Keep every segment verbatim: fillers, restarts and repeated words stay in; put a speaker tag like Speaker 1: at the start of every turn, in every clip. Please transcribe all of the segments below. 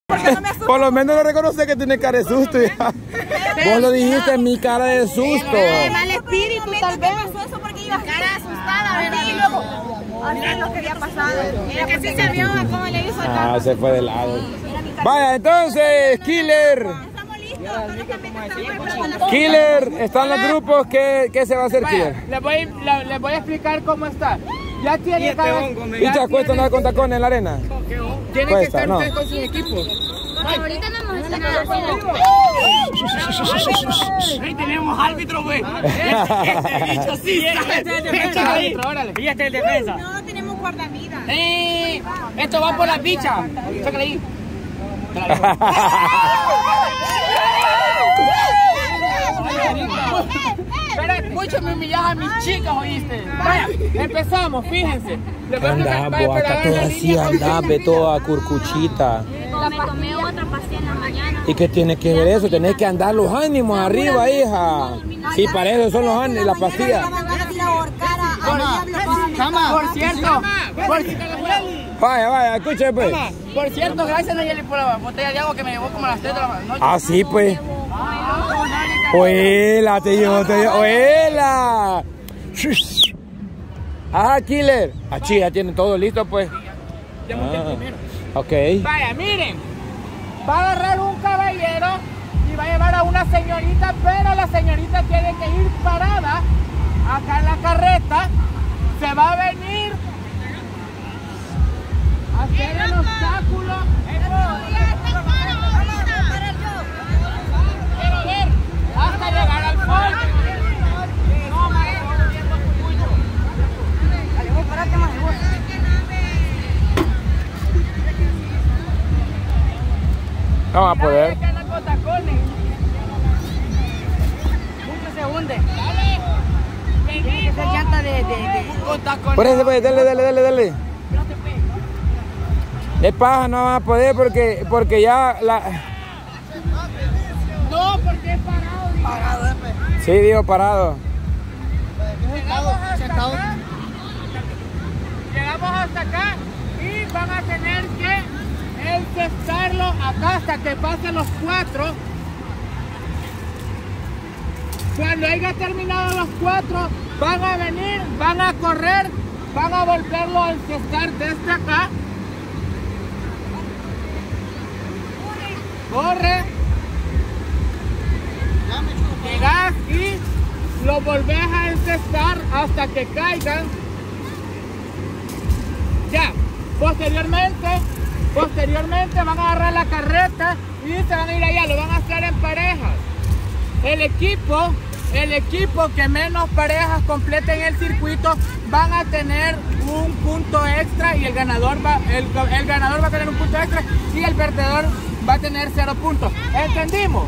Speaker 1: Por lo menos lo reconoce que tiene cara de susto. Ya. Vos lo dijiste en mi cara de susto.
Speaker 2: Mal espíritu, tal vez. Pasó eso porque iba cara asustada, ¿verdad? Y luego, así lo que había pasado. Mira que sí se vio cómo le hizo el
Speaker 1: Ah, se fue de lado. Vaya, entonces, Killer. Killer, están los grupos. ¿Qué, qué se va a hacer, Killer?
Speaker 3: Les voy, la, les voy a explicar cómo está. Ya tiene que
Speaker 1: ¿Y te cuesta andar con tacones en la arena?
Speaker 3: Tienen que estar ustedes con sus equipos.
Speaker 2: Ahorita no hemos hecho nada.
Speaker 3: Ahí tenemos árbitro, güey. Este bicho sí. Este es el defensa, árbitro, órale. Y este es el defensa.
Speaker 2: No, tenemos guardavidas.
Speaker 3: Eh, esto va por la picha. Sácale ahí. Espera, escúchame, humillas a mis chicas, ¿oíste? Vaya, empezamos, fíjense.
Speaker 1: Anda, vos acá toda así, anda, ve toda curcuchita.
Speaker 2: Me tomé otra pastilla en la mañana.
Speaker 1: ¿Y qué tiene que ver eso? Tenés que andar los ánimos arriba, hija. Sí, para eso son los ánimos, las pastillas.
Speaker 3: Por cierto, por
Speaker 1: Vaya, vaya, escuche pues.
Speaker 3: Por cierto, gracias Nayeli por la botella de agua que me llevó como a las tres de la noche.
Speaker 1: Ah, sí, pues. Huela, te llevo, te llevo. Huela. Ajá, Killer. Ah, sí, ya tienen todo listo, pues.
Speaker 3: Ya monté el primero.
Speaker 1: Ok.
Speaker 3: Vaya, miren. Va a agarrar un caballero y va a llevar a una señorita, pero la señorita tiene que ir parada acá en la carreta. Se va a venir a hacer el obstáculo. Quiero ver hasta llegar al fondo. No, madre, no viendo mucho. Dale, vos parate más, vos.
Speaker 1: No va a poder.
Speaker 3: Mucho se hunde. Tiene que ser llanta de, de, de...
Speaker 1: Por eso, pues, dale, dale, dale, dale. Es paja, no va a poder porque, porque ya la...
Speaker 3: No, porque es parado. Digo. Parado, eh.
Speaker 1: Sí, digo parado.
Speaker 3: Llegamos hasta acá. Llegamos hasta acá y van a tener que encestarlo acá hasta que pasen los cuatro. Cuando haya terminado los cuatro, van a venir, van a correr, van a volverlo a encestar desde acá. Corre. Llegas y lo volvés a encestar hasta que caigan. Ya. Posteriormente, posteriormente van a agarrar la carreta y se van a ir allá, lo van a hacer en parejas. El equipo, el equipo que menos parejas completen el circuito van a tener un punto extra y el ganador va, el, el ganador va a tener un punto extra y el perdedor va a tener cero puntos. ¿Entendimos?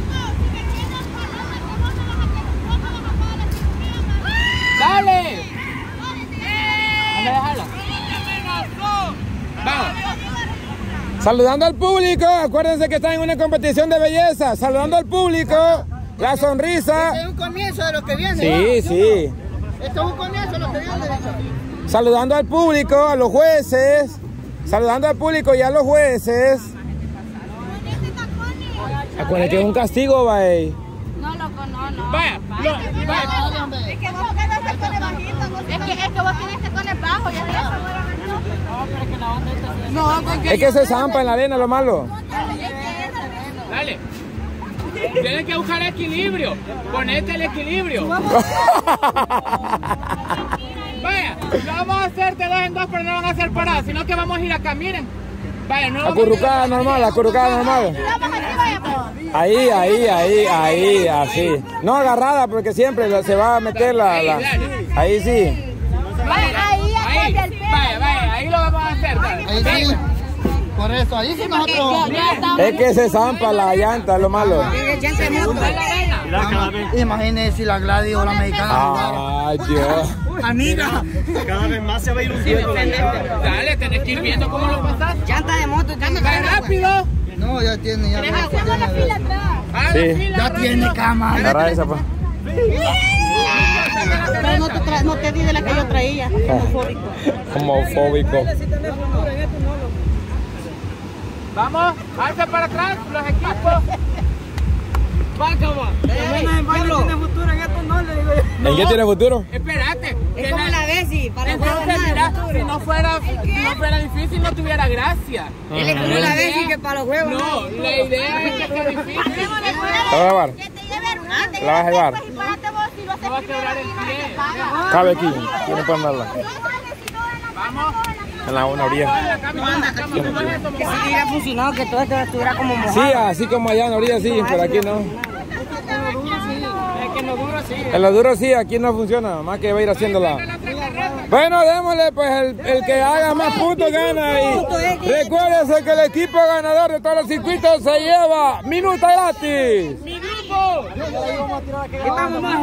Speaker 3: ¡Dale! Anda, déjala. Vamos.
Speaker 1: Saludando al público, acuérdense que están en una competición de belleza. Saludando al público, la sonrisa.
Speaker 3: Este es un comienzo de lo que viene.
Speaker 1: Sí,
Speaker 3: ¿no?
Speaker 1: sí.
Speaker 3: Esto es un comienzo de lo que viene.
Speaker 1: Saludando al público, a los jueces. Saludando al público y a los jueces. Acuérdense que es un castigo, bye.
Speaker 2: No, loco, no, no.
Speaker 3: Vaya, lo, vaya.
Speaker 2: Es que vos tenés tacones bajitos. Es que, es que vos tenés tacones bajos, ya de eso.
Speaker 3: No, pero es que la onda está... No, porque...
Speaker 1: Es que se zampa en la arena, lo malo.
Speaker 3: Dale. Tienes que buscar equilibrio. Ponete el equilibrio. Vaya, lo vamos a hacer de dos en dos, pero no van a hacer paradas, sino que vamos a ir acá, miren. Vaya, no.
Speaker 1: Acurrucada normal, acurrucada normal. Ahí, ahí, ahí, ahí, así. No agarrada porque siempre se va a meter la... la... Ahí sí.
Speaker 2: Vaya, ahí,
Speaker 3: Ahí,
Speaker 2: el pelo.
Speaker 3: vaya, vaya, ahí lo vamos a hacer. Dale.
Speaker 4: Ahí sí. Por eso, ahí sí nosotros...
Speaker 1: Es que se zampa la llanta, lo malo.
Speaker 4: Imagínese si la Gladys o la mexicana.
Speaker 1: Ay, Dios.
Speaker 4: Amiga.
Speaker 5: Cada vez más se va a ir hundiendo.
Speaker 3: Dale, tenés que ir viendo cómo lo pasas.
Speaker 4: Llanta de moto.
Speaker 3: ¡Vai rápido!
Speaker 4: No, ya tiene, ya tiene.
Speaker 2: Hacemos la fila atrás.
Speaker 3: Ah,
Speaker 1: Sí.
Speaker 3: la fila,
Speaker 4: Ya
Speaker 3: rápido.
Speaker 4: tiene cámara.
Speaker 1: Agarra esa, pues.
Speaker 2: Pero no te, tra no te di de la que yo traía. Homofóbico.
Speaker 1: Homofóbico.
Speaker 3: Vamos, alza para atrás, los equipos.
Speaker 4: ¿Tiene futuro en esto? No, le digo yo.
Speaker 1: ¿En qué tiene futuro?
Speaker 3: Espérate.
Speaker 2: Es como la Bessie, para
Speaker 3: Entonces, mira, si no fuera, si no fuera difícil, no tuviera gracia.
Speaker 2: Él es como la Bessie que para los huevos.
Speaker 3: No, la idea es que sea difícil.
Speaker 1: ¿La vas a llevar? ¿La vas a llevar?
Speaker 3: No va a quebrar el pie.
Speaker 1: Cabe aquí, tiene para andarla.
Speaker 3: Vamos.
Speaker 1: En la una orilla.
Speaker 2: Que si hubiera funcionado, que todo esto estuviera como mojado.
Speaker 1: Sí, así como allá en la orilla sí, pero aquí no.
Speaker 3: Es que no duro sí.
Speaker 1: En lo duro sí, aquí no funciona, más que va a ir haciéndola. Bueno, démosle, pues el, el que haga más puntos gana. Y recuérdense que el equipo ganador de todos los circuitos se lleva minuta gratis.
Speaker 3: ¡Mi grupo!
Speaker 2: Estamos más,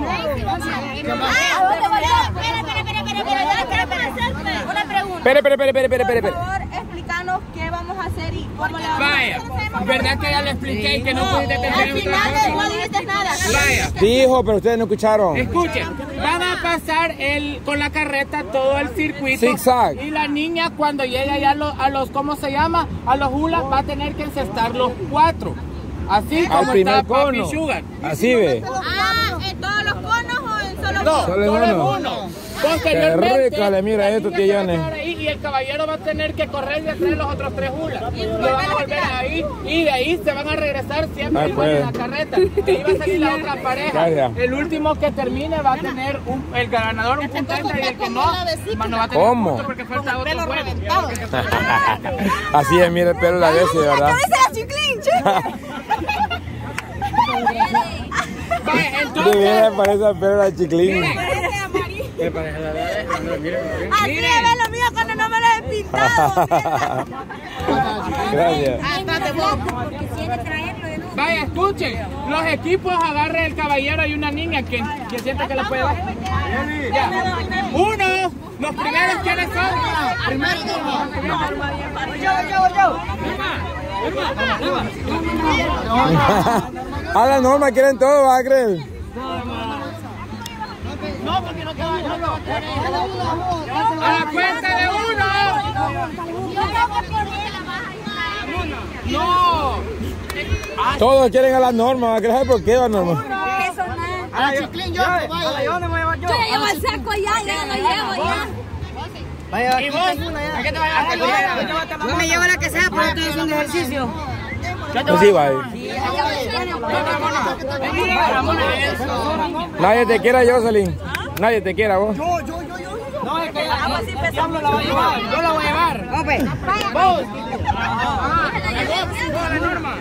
Speaker 2: una pregunta.
Speaker 1: Espere, espere, espere, espere, espere, espere.
Speaker 2: Por favor, explícanos qué vamos a hacer y cómo le vamos
Speaker 3: Vaya,
Speaker 2: a hacer.
Speaker 3: ¿verdad que ya le expliqué y que no pudiste
Speaker 2: Al
Speaker 3: tener otra
Speaker 2: final
Speaker 3: cosa?
Speaker 2: no dijiste nada.
Speaker 3: Vaya.
Speaker 1: Dijo, pero ustedes no escucharon.
Speaker 3: Escuchen, van a pasar el, con la carreta todo el circuito.
Speaker 1: Zigzag.
Speaker 3: Y la niña cuando llegue allá a los, a los, ¿cómo se llama? A los hula va a tener que encestar los cuatro. Así
Speaker 1: Al
Speaker 3: como
Speaker 1: primer
Speaker 3: está Papi
Speaker 1: cono.
Speaker 3: Sugar.
Speaker 1: Así ve.
Speaker 2: Ah, ¿en todos los conos o en solo
Speaker 3: No,
Speaker 2: uno?
Speaker 1: Solo en
Speaker 3: solo en
Speaker 1: uno.
Speaker 3: uno. Posteriormente,
Speaker 1: Qué rico le mira
Speaker 3: la
Speaker 1: esto,
Speaker 3: niña se va a
Speaker 1: tío
Speaker 3: quedar ahí y el caballero va a tener que correr detrás de los otros tres hulas. Lo van a volver ahí y de ahí se van a regresar siempre
Speaker 1: Ay,
Speaker 3: igual en
Speaker 1: pues.
Speaker 3: la carreta. De ahí va a salir la otra pareja.
Speaker 1: Gracias.
Speaker 3: El último que termine va a tener un, el ganador un punto extra y el que no, no va a tener
Speaker 1: ¿Cómo?
Speaker 3: punto porque falta otro juego.
Speaker 1: Así es, mira el pelo de la vez, de verdad.
Speaker 2: la chiclinche!
Speaker 3: Vaya,
Speaker 1: De
Speaker 3: entonces,
Speaker 1: verdad parece el pelo de la chiclín.
Speaker 2: Así es, ve lo mío cuando no me lo he pintado.
Speaker 1: Gracias.
Speaker 3: vaya, escuchen, los equipos agarren el caballero y una niña que, que sienta que la puede dar. Ya. Uno, los primeros quiénes son. Primero,
Speaker 1: A la norma quieren todo, ¿va a creer?
Speaker 3: No, porque no queda a la cuenta de uno. No.
Speaker 1: Todos quieren a la norma, ¿va a creer por qué, va norma?
Speaker 4: A la chiclín yo, vaya. ¿A dónde voy a llevar yo?
Speaker 2: Yo ya llevo el saco ya, ya lo llevo ya.
Speaker 4: Vaya,
Speaker 3: ¿Y vos? ¿A qué te vas a llevar?
Speaker 2: Yo me llevo la que sea, pero estoy haciendo ejercicio.
Speaker 1: Pues sí, va. Nadie te quiera, Jocelyn. Nadie te quiera, vos.
Speaker 4: Yo, yo, yo, yo.
Speaker 3: No, es que el diablo la va a llevar. Yo la voy a llevar.
Speaker 2: Ope.
Speaker 3: Vos. Ah, la norma.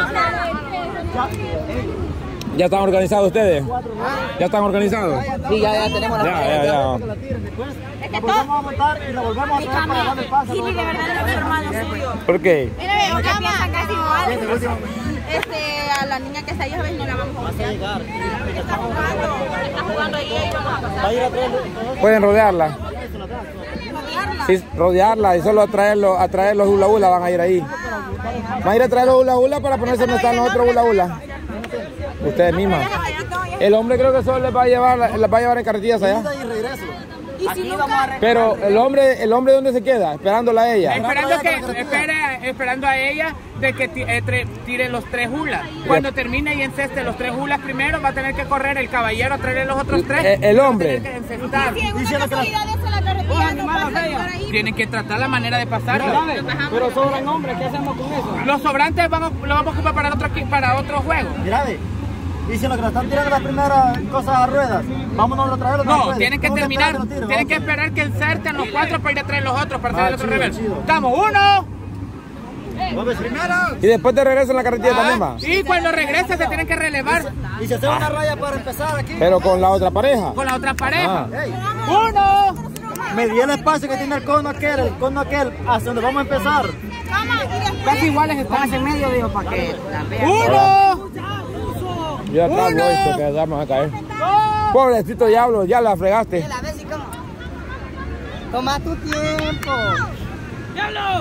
Speaker 1: ¿Ya están organizados ustedes? ¿Ya están organizados?
Speaker 4: Sí, ya, ya tenemos la
Speaker 1: Ya, ya, ya.
Speaker 4: La volvemos a montar y la volvemos a traer para darle paso.
Speaker 2: Sí, de verdad no es hermano suyo.
Speaker 1: ¿Por qué?
Speaker 2: Mira, porque piensan casi igual. Este, a la niña que está ahí, a ver, no la vamos a pasar. Está jugando, está jugando ahí y vamos a pasar.
Speaker 4: Va a ir a traer.
Speaker 1: Pueden rodearla. Sí, rodearla y solo atraerlo, atraer los hula hula van a ir ahí. Van a ir a traer los hula hula para ponerse donde están los otros hula hula. Ustedes mismas. El hombre creo que solo les va a llevar, les va a llevar en carretillas allá.
Speaker 4: Y regreso.
Speaker 2: Y si nunca...
Speaker 1: Pero el hombre, el hombre ¿dónde se queda? Esperándola a ella.
Speaker 3: Esperando que, espere, esperando a ella de que ti- eh, tre- tire los tres hulas. Cuando termine y enceste los tres hulas primero, va a tener que correr el caballero a traerle los otros tres.
Speaker 1: Eh, el hombre.
Speaker 3: Va a tener que encestar.
Speaker 2: Si en una casualidad de eso la carretilla no pasa por ahí.
Speaker 3: Tienen que tratar la manera de pasarlo.
Speaker 4: Pero sobran hombres, ¿qué hacemos con eso?
Speaker 3: Los sobrantes vamos, lo vamos a ocupar para otro, equi- para otro juego.
Speaker 4: Mira, ve. Dicen que nos están tirando las primeras cosas a ruedas. Vámonos a traerlo.
Speaker 3: No, tienen que terminar, tienen que esperar que inserten los cuatro para ir a traer los otros, para hacer el otro reverso. Estamos, uno.
Speaker 4: Primero.
Speaker 1: Y después de regreso en la carretilla también va.
Speaker 3: Y cuando regrese se tienen que relevar
Speaker 4: Y se hace una raya para empezar aquí.
Speaker 1: Pero con la otra pareja.
Speaker 3: con la otra pareja.
Speaker 4: Ey,
Speaker 3: Uno.
Speaker 4: me di el espacio que tiene el cono aquel, el cono aquel, hacia donde vamos a empezar.
Speaker 3: Casi iguales están en medio, dijo, para que Uno.
Speaker 1: Yo atrás voy porque vamos a caer. Pobrecito diablo, ya la fregaste.
Speaker 2: A ver si como...
Speaker 4: Toma tu tiempo.
Speaker 3: ¡Diablo!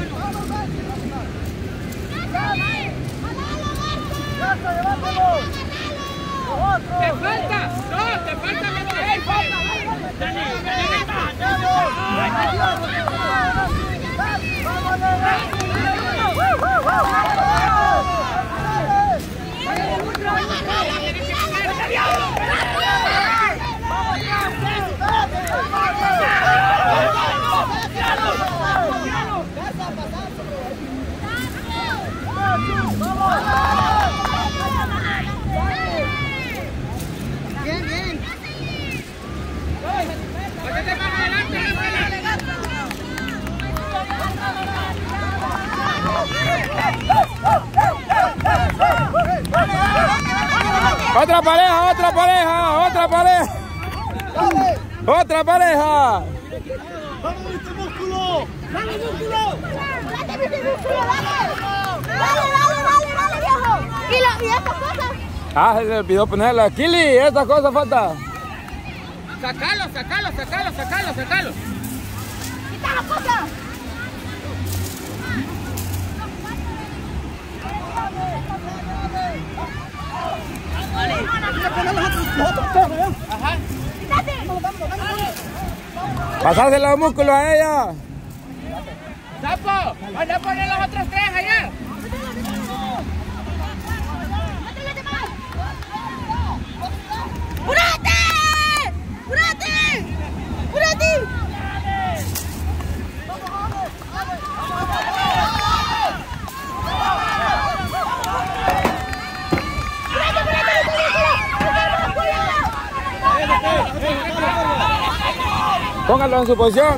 Speaker 2: ¡Vamos!
Speaker 3: ¡Te falta! ¡No! ¡Te falta meter! ¡Ey, falta!
Speaker 2: Bien, bien.
Speaker 1: Otra pareja, otra pareja, otra pareja. Otra pareja.
Speaker 4: ¡Vamos, mister Músculo! ¡Vamos, Músculo!
Speaker 2: ¡Dale, mister Músculo, dale! ¡Dale, dale, dale, dale, viejo! ¿Y, la, y estas cosas?
Speaker 1: Ah, se le olvidó ponerla. Kili, estas cosas falta.
Speaker 3: Sacalo, sacalo, sacalo, sacalo, sacalo.
Speaker 2: ¡Quita las cosas!
Speaker 3: Ajá.
Speaker 1: Pasársela los músculos a ella.
Speaker 3: Sapo, anda a poner los otros tres allá.
Speaker 2: ¡Púrate! ¡Púrate! ¡Púrate!
Speaker 1: Póngalo en su posición.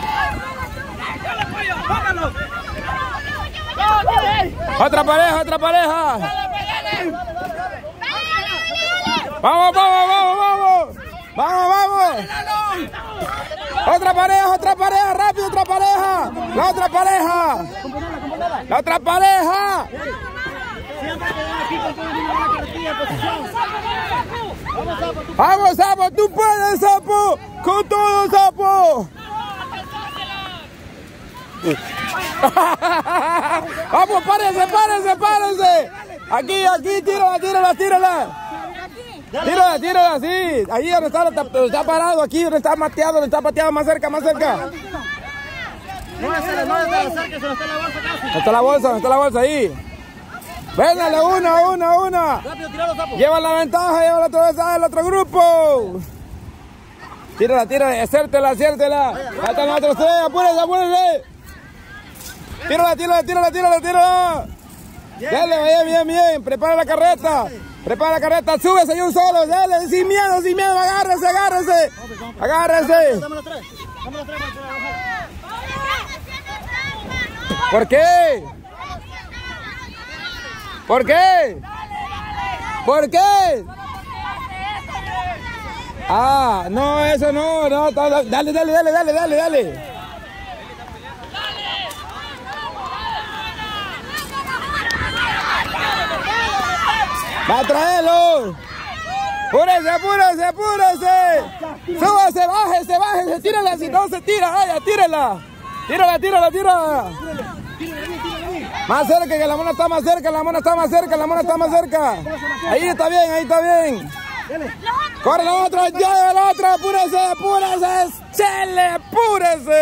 Speaker 1: Otra pareja, otra pareja. Vamos, vamos, vamos, vamos. Vamos, vamos. Otra pareja, otra pareja, rápido, otra pareja. La otra pareja. La otra pareja. Vamos, Sapo, tú puedes, Sapo. Con todo, Sapo. Vamos, párense, párense, párense. Aquí, aquí, tírala, tírala, tírala. Tírala, tírala, sí. Ahí donde está, donde está parado, aquí donde está mateado, donde está pateado, más cerca, más cerca.
Speaker 4: No se le no se le acerque, se le está la bolsa casi.
Speaker 1: ¿Dónde está la bolsa? ¿Dónde está la bolsa? Ahí. Véndale, una, una, una.
Speaker 4: Rápido, tiralo, Sapo.
Speaker 1: Lleva la ventaja, lleva la otra vez al otro grupo. Tírala, tírala, acértela, acértela. Ya están los otros tres, apúrense, apúrense. Tírala, tírala, tírala, tírala, tírala. Dale, bien, bien, bien. Prepara la carreta. Prepara la carreta, súbese yo solo, dale, sin miedo, sin miedo, agárrese, agárrese. Agárrese.
Speaker 4: Dame los tres. Dame los tres para bajar.
Speaker 1: ¿Por qué? ¿Por qué? ¿Por qué? Ah, no, eso no, no, dale, dale, dale, dale, dale, dale. Va a traerlo. Apúrese, apúrese, apúrese. Súbase, bájese, bájese, tírala, si no se tira, vaya, tírala. Tírala, tírala, tírala. Más cerca, que la mona está más cerca, la mona está más cerca, la mona está más cerca. Ahí está bien, ahí está bien. Corre la otra, lleva la otra, apúrese, apúrese, chele, apúrese.